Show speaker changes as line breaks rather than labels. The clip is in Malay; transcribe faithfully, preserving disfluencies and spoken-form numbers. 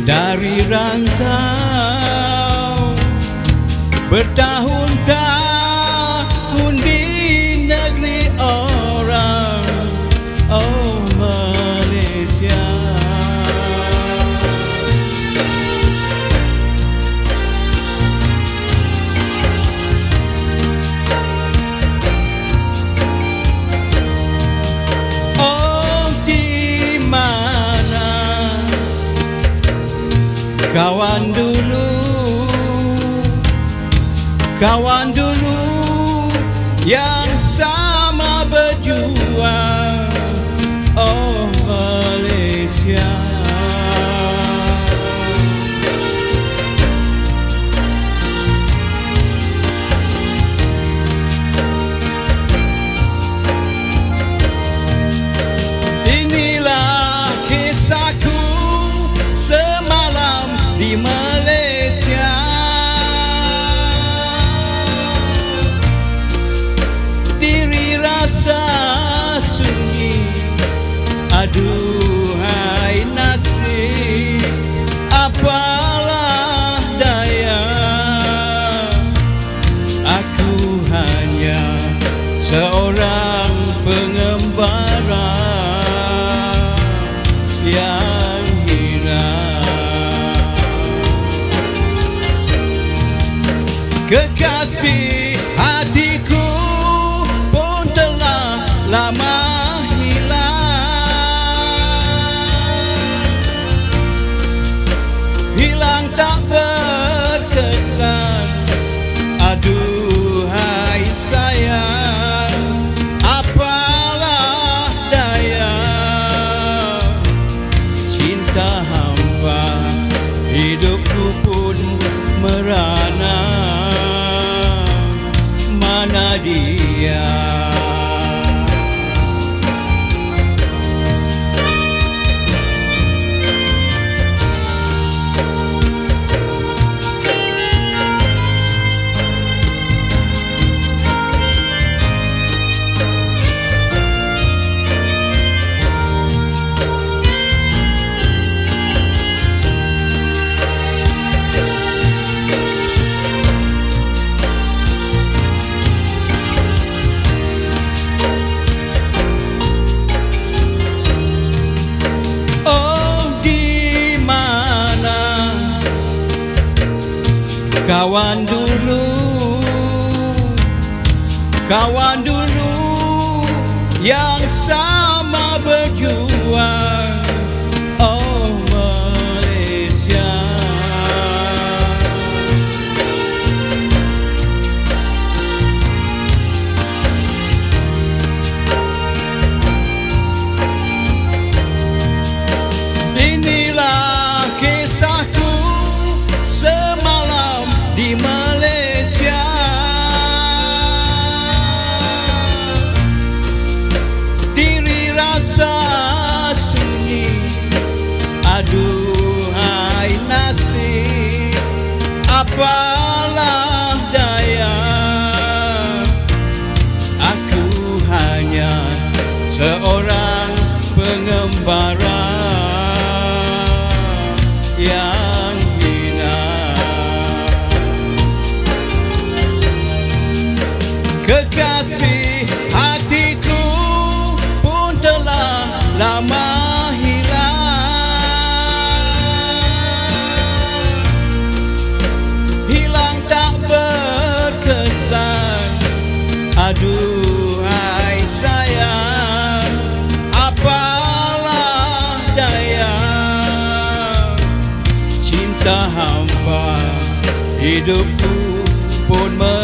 dari rantau bertahun-tahun di negeri orang, oh Malaysia. Oh, di mana kawan dulu, kawan dulu yang sama berjuang, oh Malaysia. Inilah kisahku semalam di Malaysia. Diri rasa sunyi, aduhai nasib, apalah daya. Aku hanya seorang pengembara yang hina. Kekasih hatiku pun telah lama hilang, hilang tak berkesan. Aduhai sayang, apalah daya. Cinta hamba, hidupku pun merana. Mana dia? Kawan dulu, kawan dulu yang sama berjuang, oh Malaysia. Inilah kisahku semalam di Malaysia. Diri rasa sunyi, aduhai nasib, apalah daya. Aku hanya seorang pengembara yang hina. Kekasih hatiku pun telah lama hilang, hilang tak berkesan. Aduhai sayang, apalah daya. Cinta hamba, hidupku pun